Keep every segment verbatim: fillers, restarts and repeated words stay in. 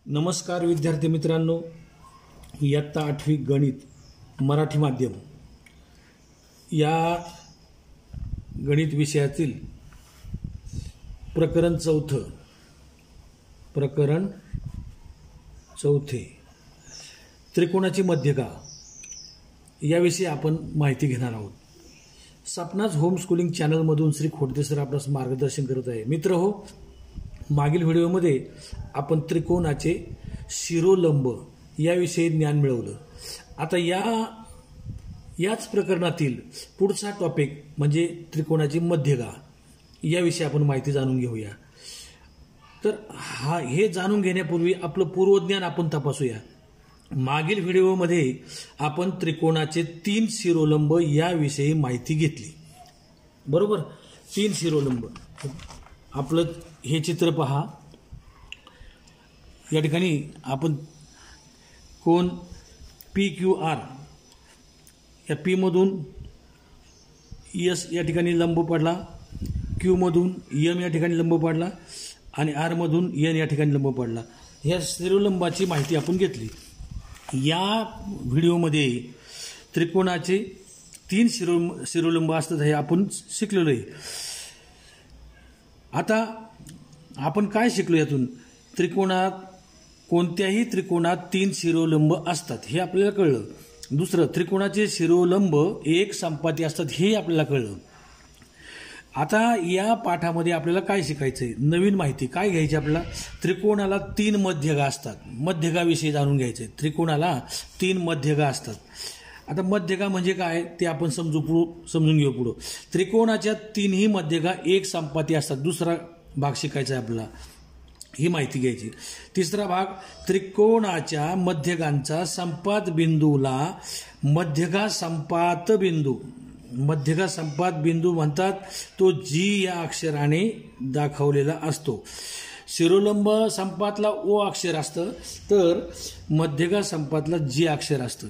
नमस्कार विद्यार्थी मित्रांनो, इयत्ता आठवी गणित मराठी माध्यम या गणित विषयातील प्रकरण चौथं प्रकरण चौथे त्रिकोणाची मध्यका याविषयी आपण माहिती घेणार आहोत। सपनाज होम स्कूलिंग चॅनलमधून श्री खोडते सर आपल्यास मार्गदर्शन करत आहे। मित्र हो, मागील व्हिडिओमध्ये आपण त्रिकोणाचे शिरोलंब याविषयी ज्ञान मिळवलं। आता या याच प्रकरणातील पुढचा टॉपिक म्हणजे त्रिकोणाची मध्यका याविषयी आपण माहिती जाणून घेऊया। तर हा हे जाणून घेण्यापूर्वी आपलं पूर्वज्ञान आपण तपासूया। मागील व्हिडिओमध्ये आपण त्रिकोणाचे तीन शिरोलंब याविषयी माहिती घेतली, बरोबर। तीन शिरोलंब, आपलं हे चित्र पहा। या ठिकाणी आपण कोण पी क्यू आर या पी मधून एस या ठिकाणी लंब पडला, क्यू मधून एम या ठिकाणी लंब पडला आणि आर मधून एन या ठिकाणी लंब पडला। या शिरोलंबाची माहिती आपण घेतली। या व्हिडिओमध्ये त्रिकोणाचे तीन शिरो शिरोलंब असतात हे आपण शिकलेलो आहे। आता आपण काय शिकलो यातून? त्रिकोणात कोणत्याही त्रिकोणात तीन शिरोलंब असतात हे आपल्याला कळलं। दुसरं, त्रिकोणाचे शिरोलंब एक संपाती असतात हे आपल्याला कळलं। आता या पाठामध्ये आपल्याला काय शिकायचंय? नवीन माहिती काय घ्यायची आपल्याला? त्रिकोणाला तीन मध्यका असतात, मध्यकाविषयी जाणून घ्यायचंय। त्रिकोणाला तीन मध्यका असतात। आता मध्यका म्हणजे काय ते आपण समजू पुढं समजून घेऊ पुढं। त्रिकोणाच्या तीनही मध्यका एक संपाती असतात। दुसरा भाग शिकायचा आहे आपल्याला, ही माहिती घ्यायची। तिसरा भाग, त्रिकोणाच्या मध्यकांचा संपात बिंदूला मध्यका संपात बिंदू मध्यका संपात बिंदू म्हणतात। तो जी या अक्षराने दाखवलेला असतो। शिरोलंब संपातला ओ अक्षर असतं, तर मध्यका संपातला जी अक्षर असतं।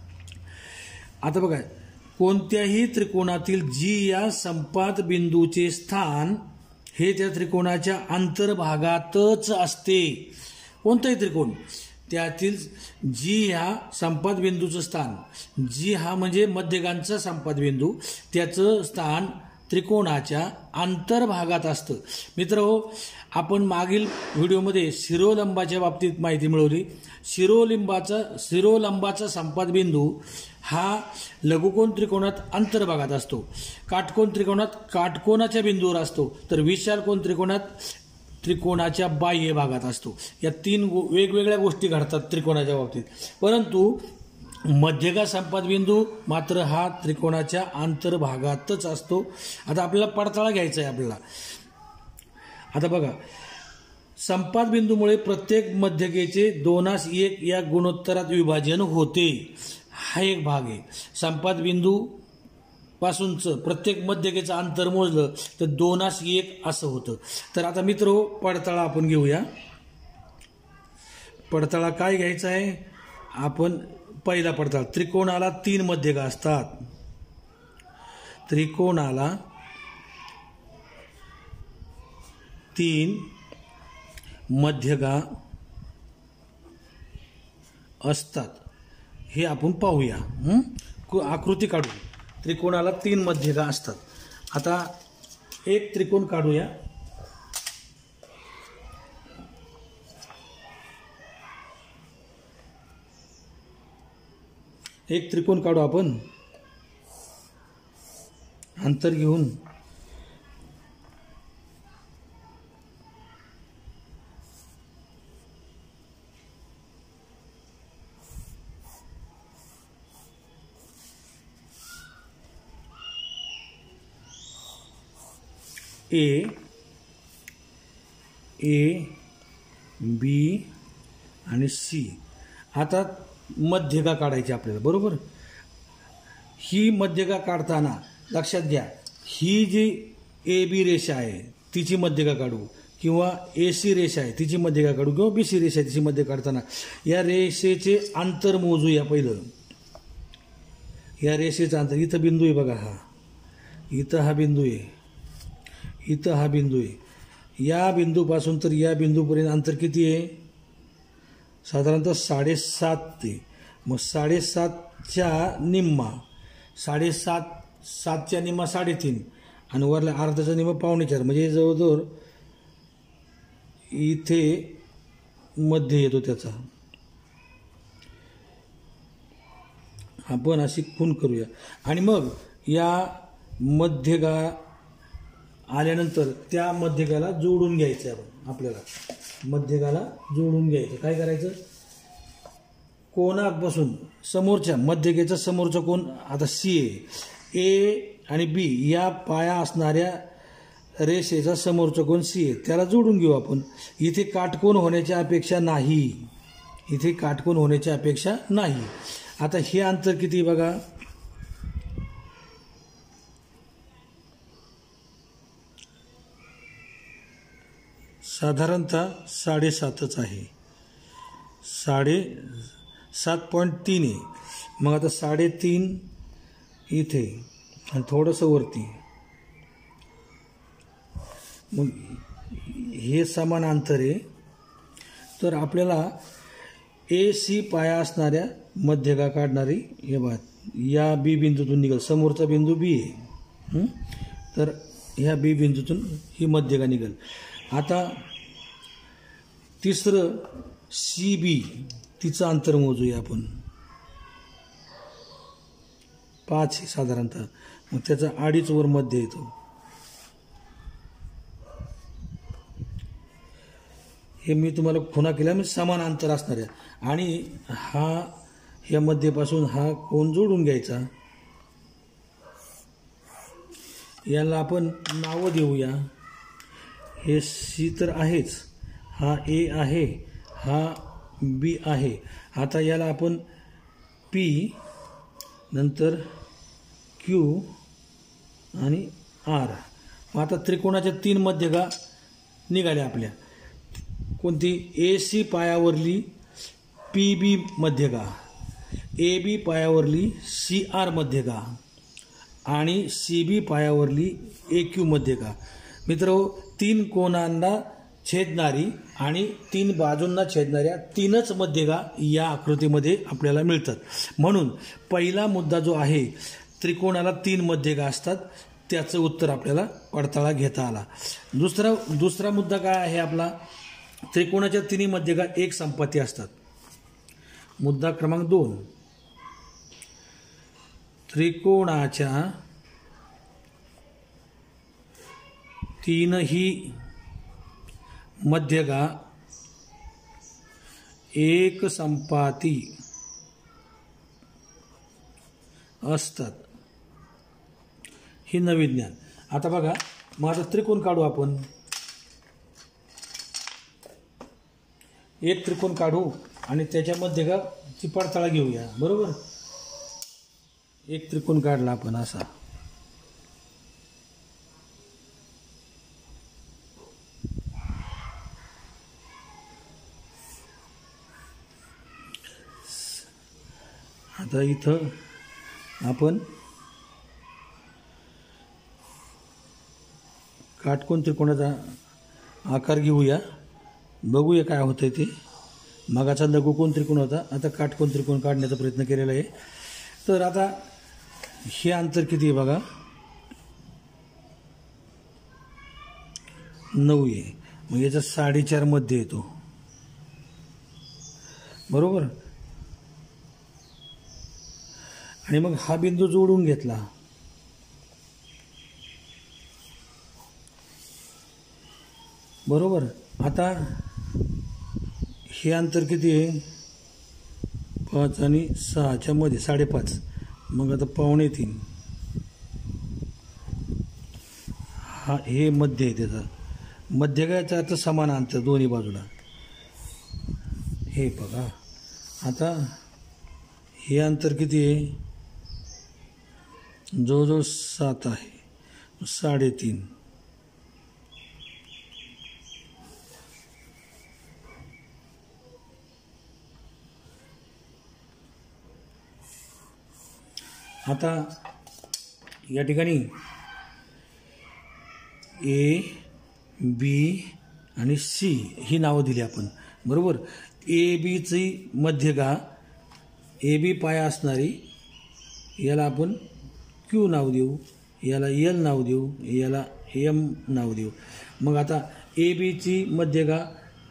आता बघा, कोणत्याही त्रिकोणातील जी या संपात बिंदूचे स्थान हे त्या त्रिकोणाच्या अंतर्भागातच असते। कोणताही त्रिकोण त्यातील जी ह्या संपात बिंदूचं स्थान, जी हा म्हणजे मध्यकांचा संपात बिंदू, त्याचं स्थान त्रिकोणाच्या अंतर्भागात असतं। मित्रहो, आपण मागील व्हिडिओमध्ये शिरोलंबाच्या बाबतीत माहिती मिळवली। शिरोलिंबाचा शिरोलंबाचा संपात बिंदू हा लघुकोण त्रिकोणात अंतर्भागात असतो, काटकोण त्रिकोणात काटकोणाच्या बिंदूवर असतो, तर विशालकोण त्रिकोणात त्रिकोणाच्या बाह्य भागात असतो। या तीन वेगवेगळ्या गोष्टी घडतात त्रिकोणाच्या बाबतीत, परंतु मध्यका संपात बिंदू मात्र हा त्रिकोणाच्या अंतर्भागातच असतो। आता आपल्याला पडताळा घ्यायचा आहे आपल्याला। आता बघा, संपात बिंदूमुळे प्रत्येक मध्यकेचे दोनास एक या गुणोत्तरात विभाजन होते, हा एक भाग आहे। संपात बिंदू पासूनचं प्रत्येक मध्यकेचं अंतर मोजलं तर दोनास एक असं होतं। तर आता मित्र, पडताळा आपण घेऊया। पडताळा काय घ्यायचा आहे आपण? पहिला पडताळा, त्रिकोणाला तीन मध्यका असतात। त्रिकोणाला तीन मध्यका असतात हे आपण पाहूया। आकृती काढू। त्रिकोणाला तीन मध्यका असतात। आता एक त्रिकोण काढूया। एक त्रिकोण काढू आपण अंतर घेऊन। ए ए बी आणि सी। आता मध्यका काढायची आपल्याला, बरोबर। ही मध्यका काढताना लक्षात घ्या, ही जी ए बी रेषा आहे तिची मध्यका काढू, किंवा ए सी रेषा आहे तिची मध्यका काढू, किंवा बी सी रेषा आहे तिची मध्य काढताना या रेषेचे अंतर मोजूया। पहिलं या रेषेचं अंतर, इथं बिंदू आहे बघा, हा इथं हा बिंदू आहे, इथं हा बिंदू आहे। या बिंदूपासून तर या बिंदूपर्यंत अंतर किती आहे? साधारणतः साडेसात ते, मग साडेसातच्या निम्मा, साडेसात सातच्या निम्मा साडेतीन आणि वरल्या अर्धाचा निम्मा पावणे चार, म्हणजे जवळजवळ इथे मध्ये येतो त्याचा. आपण अशी खूण करूया आणि मग या मध्यगा आल्यानंतर त्या मध्यगाला जोडून घ्यायचं आहे. आपण आपल्याला मध्यगाला जोडून घ्यायचं. काय करायचं, कोणापासून समोरच्या मध्यगेचा समोरचा कोण आता सी आहे, ए आणि बी या पाया असणाऱ्या रेषेचा समोरचा कोण सी आहे, त्याला जोडून घेऊ आपण. इथे काटकोन होण्याची अपेक्षा नाही, इथे काटकोन होण्याची अपेक्षा नाही. आता हे अंतर किती बघा, साधारणतः साडेसातच आहे, साडे सात पॉईंट तीन आहे. मग आता साडेतीन इथे आणि थोडंसं वरती, मग हे समान अंतर आहे. तर आपल्याला ए सी पाया असणाऱ्या मध्यगा काढणारी हे बघा या बी बिंदूतून निघेल. समोरचा बिंदू बी आहे, तर ह्या बी बिंदूतून ही मध्यगा निघेल. आता तिसरं सी बी, तिचं अंतर मोजूया आपण. पाच आहे साधारणतः, मग त्याचा अडीच वर मध्ये येतो. हे मी तुम्हाला खुणा केल्या म्हणजे समान अंतर असणार आहे. आणि हा ह्या मध्येपासून हा कोण जोडून घ्यायचा. याला आपण नावं देऊया. हे सी तर आहेच, हा ए आहे, हा बी आहे. आता याला आपण पी, नंतर क्यू आणि आर. मग आता त्रिकोणाच्या तीन मध्यगा निघाल्या आपल्या. कोणती, ए सी पायावरली पी बी मध्यगा, ए बी पायावरली सी आर मध्यगा आणि सी बी पायावरली ए क्यू मध्यगा. मित्र, तीन कोणांना छेदणारी आणि तीन बाजूंना छेदणाऱ्या तीनच मध्यगा या आकृतीमध्ये आपल्याला मिळतात. म्हणून पहिला मुद्दा जो आहे, त्रिकोणाला तीन मध्यगा असतात, त्याचं उत्तर आपल्याला पडताळा घेता आला. दुसरा दुसरा मुद्दा काय आहे आपला, त्रिकोणाच्या तिन्ही मध्यगा एक संपाती असतात. मुद्दा क्रमांक दोन, त्रिकोणाच्या तीनही मध्यगा एक संपाती असतात. ही नवीन ज्ञान. आता बघा, मग आता त्रिकोण काढू आपण. एक त्रिकोण काढू आणि त्याच्या मध्यगा ची पडताळा घेऊया. बरोबर, एक त्रिकोण काढला आपण असा. आता इथं आपण काटकोन त्रिकोणाचा आकार घेऊया, बघूया काय होतंय ते. मागाचा लघुकोन त्रिकोण होता, आता काटकोन त्रिकोण काढण्याचा प्रयत्न केलेला आहे. तर आता हे अंतर किती आहे बघा, नऊ आहे. मग याचा साडेचार मध्ये येतो. बरोबर, आणि मग हा बिंदू जोडून घेतला. बरोबर, आता हे अंतर किती आहे, पाच आणि सहाच्या मध्ये साडेपाच. मग आता पावणे तीन, हा हे मध्य आहे त्याचा. मध्य काय, याचा समान अंतर दोन्ही बाजूला. हे बघा, आता हे अंतर किती आहे, जवळजवळ सात आहे, साडेतीन. आता या ठिकाणी ए बी आणि सी ही नावं दिली आपण. बरोबर. ए बीची मध्यगा, ए बी पाया असणारी, याला आपण क्यू नाव देऊ, याला एल नाव देऊ, याला एम नाव देऊ. मग आता ए बीची मध्यगा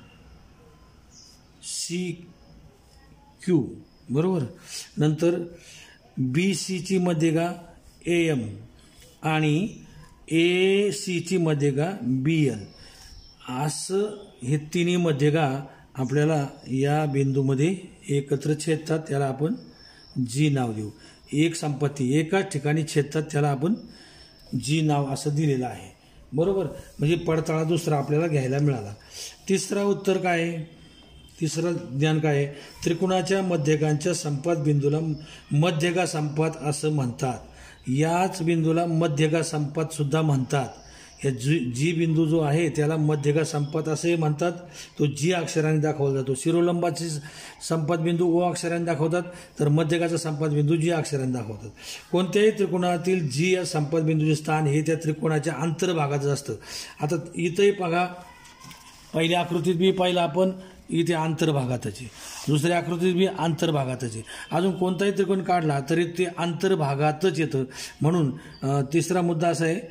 सी क्यू, बरोबर. नंतर बी सीची मध्यगा ए एम आणि ए सीची मध्यगा बी एल. असं हे तिन्ही मध्यगा आपल्याला या बिंदूमध्ये एकत्र छेदतात, त्याला आपण जी नाव देऊ. एक संपत्ती एकाच ठिकाणी छेदतात, त्याला आपण जी नाव असं दिलेलं आहे, बरोबर. म्हणजे पडताळा दुसरा आपल्याला घ्यायला मिळाला. तिसरा उत्तर काय आहे? तिसरं ज्ञान काय आहे? त्रिकोणाच्या मध्यकांच्या संपात बिंदूला मध्यगा संपात असं म्हणतात. याच बिंदूला मध्यगा संपात सुद्धा म्हणतात. हे जी जी बिंदू जो आहे त्याला मध्यगा संपात असे म्हणतात. तो जी अक्षराने दाखवला जातो. शिरोलंबाचे संपात बिंदू ओ अक्षराने दाखवतात, तर मध्यगाचा संपात बिंदू जी अक्षराने दाखवतात. कोणत्याही त्रिकोणातील जी या संपात बिंदूचे स्थान हे त्या त्रिकोणाच्या अंतर्भागातच असतं. आता इथंही बघा, पहिल्या आकृतीत बी पाहिलं आपण, इथे अंतर्भागातच आहे. दुसऱ्या आकृतीत बी अंतर्भागातच आहे. अजून कोणताही त्रिकोण काढला तरी ते अंतर्भागातच येतं. म्हणून तिसरा मुद्दा असा आहे,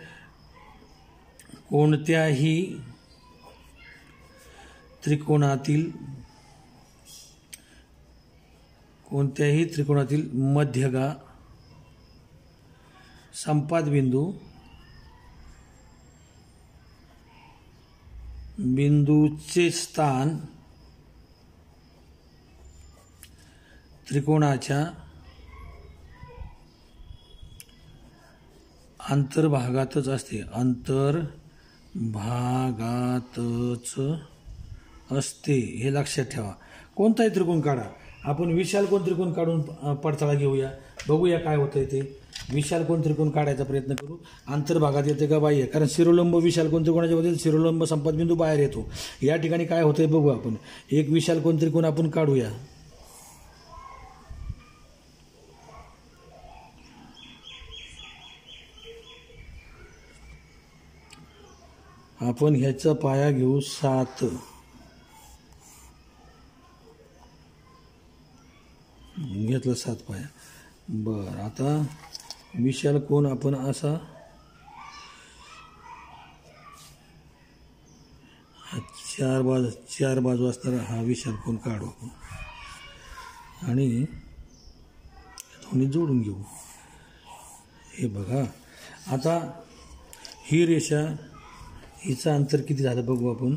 कोणत्याही त्रिकोणातील कोणत्याही त्रिकोणातील मध्यगा संपात बिंदू बिंदूचे स्थान त्रिकोणाच्या अंतर्भागातच असते. अंतर्भागातच असते हे लक्षात ठेवा. कोणताही त्रिकोण काढा, आपण विशाल कोण त्रिकोण काढून पडताळा घेऊया, बघूया काय होतंय ते. विशाल कोण त्रिकोण काढायचा प्रयत्न करू. अंतर्भागात येते का बाह्य? कारण शिरोलंब विशाल कोण त्रिकोणाच्या मध्ये शिरोलंब संपात बिंदू बाहेर येतो. या ठिकाणी काय होतंय बघू आपण. एक विशाल कोण त्रिकोण आपण काढूया. आपण ह्याचा पाया घेऊ सात. घेतलं सात पाया. बर, आता विशाल कोण आपण असा चार बाजू चार बाजू असणारा हा विशाल कोण काढू आणि दोन्ही जोडून घेऊ. हे बघा, आता ही रेषा, हिचं अंतर किती झालं बघू आपण.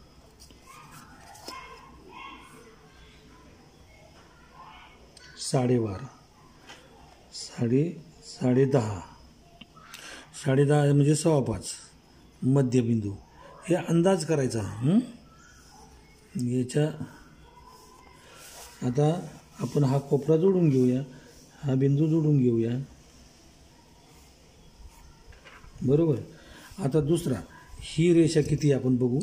साडेबारा, साडे साडे दहा साडे दहा म्हणजे सव्वा पाच मध्यबिंदू. हे अंदाज करायचा. याच्या आता आपण हा कोपरा जोडून घेऊया, हा बिंदू जोडून घेऊया, बरोबर. आता दुसरा, ही रेषा किती आपण बघू.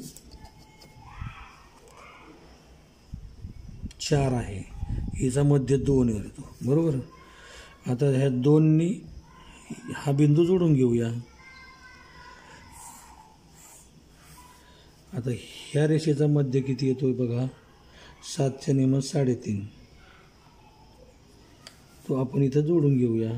चार आहे, हिचा मध्य दोन येतो, बरोबर. आता ह्या दोननी हा बिंदू जोडून घेऊया. आता ह्या रेषेचा मध्य किती येतोय बघा, सातच्या नियमात साडेतीन. तो आपण इथं जोडून घेऊया.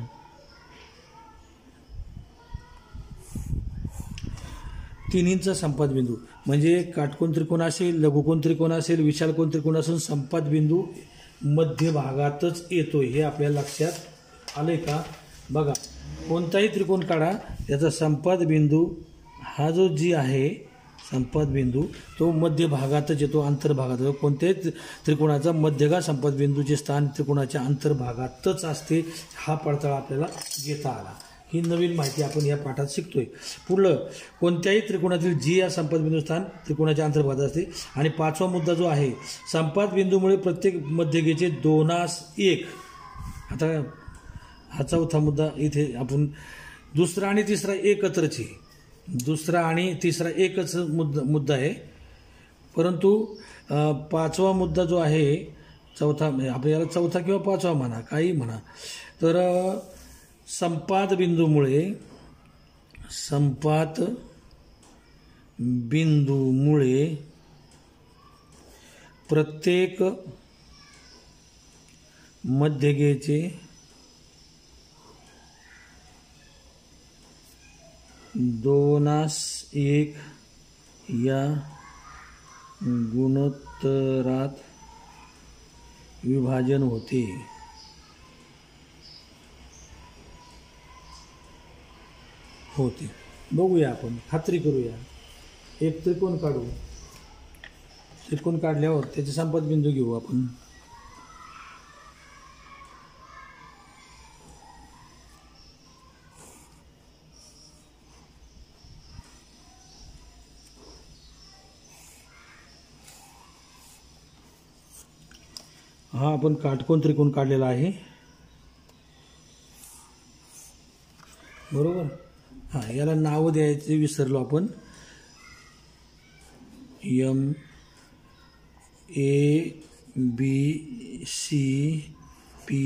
तिन्हींचा संपात बिंदू म्हणजे काटकोन त्रिकोण असेल, लघुकोन त्रिकोण असेल, विशाल कोन त्रिकोण असेल, संपात बिंदू मध्यभागातच येतोय. हे आपल्या लक्षात आलंय का? बघा, कोणताही त्रिकोण काढा, त्याचा संपात बिंदू हा जो जी आहे संपात बिंदू तो मध्यभागातच येतो, अंतर्भागात. कोणत्याही त्रिकोणाचा मध्यगा संपात बिंदूचे स्थान त्रिकोणाच्या अंतर्भागातच असते. हा पडताळा आपल्याला घेता आला. ही नवीन माहिती आपण या पाठात शिकतोय. पुढलं, कोणत्याही त्रिकोणातील जी या संपात बिंदू स्थान त्रिकोणाच्या अंतर्भागात असते. आणि पाचवा मुद्दा जो आहे, संपात बिंदूमुळे प्रत्येक मध्यगेचे दोनास एक. आता हा चौथा मुद्दा इथे आपण, दुसरा आणि तिसरा एकत्रच आहे. दुसरा आणि तिसरा एकच मुद्दा मुद्दा आहे. परंतु पाचवा मुद्दा जो आहे, चौथा, आपल्याला चौथा किंवा पाचवा म्हणा, काही म्हणा, तर संपात बिंदूमुळे संपात बिंदूमुळे प्रत्येक मध्यगेचे दोनास एक या गुणोत्तरात विभाजन होते. होते बघूया, आपण खात्री करूया. एक त्रिकोण काढू. त्रिकोण काढल्यावर त्याचे संपात बिंदू घेऊ आपण. हा आपण काटकोन त्रिकोण काढलेला आहे, बरोबर. हा, याला नाव द्यायचे विसरलो आपण. M A B C P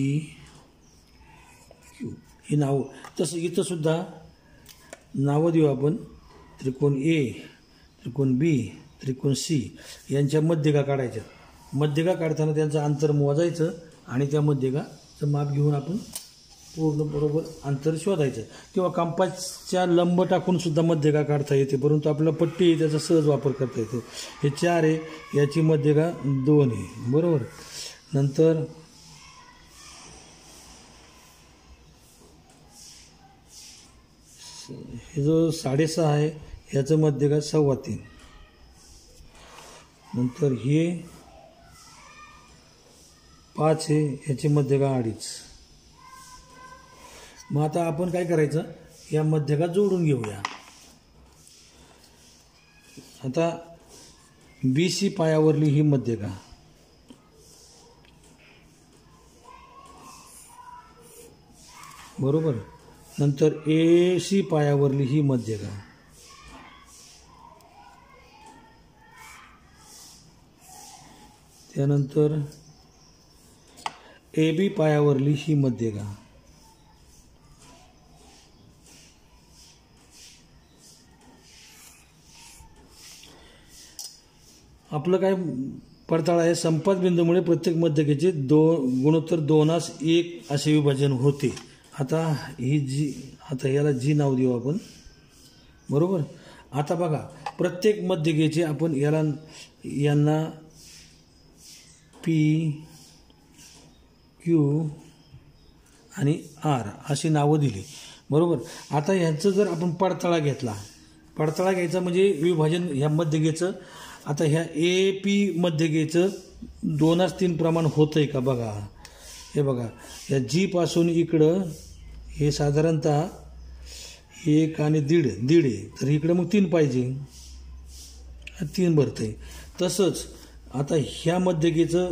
Q ही नाव. तसं इथं सुद्धा नावं देऊ आपण. त्रिकोण ए, त्रिकोण बी, त्रिकोण सी यांच्या मध्यगा काढायच्या. मध्यगा काढताना त्यांचं अंतर मोजायचं आणि त्या मध्यगाचं माप घेऊन आपण पूर्ण बरोबर अंतर शोधायचं. किंवा कंपासच्या लंब टाकून सुद्धा मध्यगा काढता येते, परंतु आपल्याला पट्टी आहे त्याचा सहज वापर करता येतो. हे चार आहे, याची मध्यगा दोन आहे, बरोबर. नंतर हे जो साडेसहा आहे याचं मध्यगा सव्वा तीन. नंतर हे पाच आहे, याची मध्यगा अडीच. मग आता आपण काय करायचं, या मध्यगा जोडून घेऊया. आता बी सी पायावरली ही मध्यगा, बरोबर. नंतर ए सी पायावरली ही मध्यगा, त्यानंतर ए बी पायावरली ही मध्यगा, आपलं काय पडताळ आहे. संपात बिंदूमुळे प्रत्येक मध्यगेचे दो गुणोत्तर दोनास एक असे विभाजन होते. आता ही जी, आता याला जी नाव देऊ आपण, बरोबर. आता बघा, प्रत्येक मध्यगेचे आपण याला यांना पी क्यू आणि आर अशी नावं दिली, बरोबर. आता ह्यांचं जर आपण पडताळा घेतला, पडताळा घ्यायचा म्हणजे विभाजन ह्या मध्यगेचं. आता ह्या ए पी मध्यगेचं दोनास तीन प्रमाण होतं आहे का बघा. हे बघा, या जी पासून इकडं हे साधारणतः एक आणि दीड दीड आहे, तर इकडं मग तीन पाहिजे, तीन भरतं आहे. तसंच आता ह्या मध्यगेचं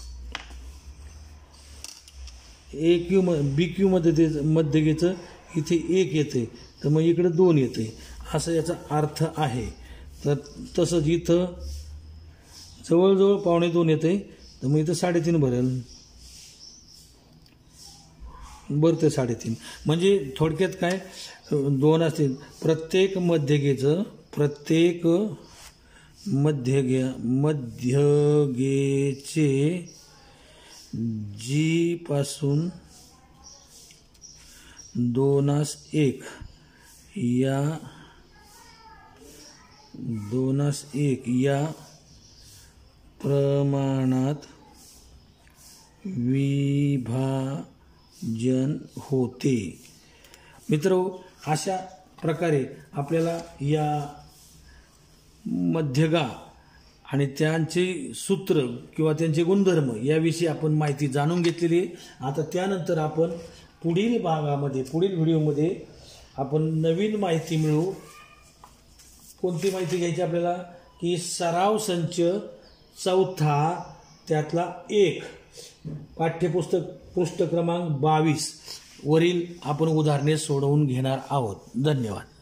ए क्यू म बी क्यू मध्ये मध्यगेचं इथे एक येते, तर मग इकडं दोन येते, असं याचा अर्थ आहे. तर तसंच इथं जवळजवळ पावणे दोन येते, तर मग इथं साडेतीन भरेल, बरं ते साडेतीन. म्हणजे थोडक्यात काय, दोन असतील. प्रत्येक मध्यगेचं प्रत्येक मध्यगे मध्यगेचे जी पासून दोनास एक या दोनास एक या प्रमाणात विभाजन होते. मित्रो, अशा प्रकारे आपल्याला या मध्यगा आणि त्यांचे सूत्र किंवा त्यांचे गुणधर्म याविषयी आपण माहिती जाणून घेतलेली आहे. आता त्यानंतर आपण पुढील भागामध्ये पुढील व्हिडिओमध्ये आपण नवीन माहिती मिळवू. कोणती माहिती घ्यायची आपल्याला, की सराव संच चौथा त्यातला एक, पाठ्यपुस्तक पृष्ठ क्रमांक बावीस वरील आपण उदाहरणे सोडवून घेणार आहोत. धन्यवाद.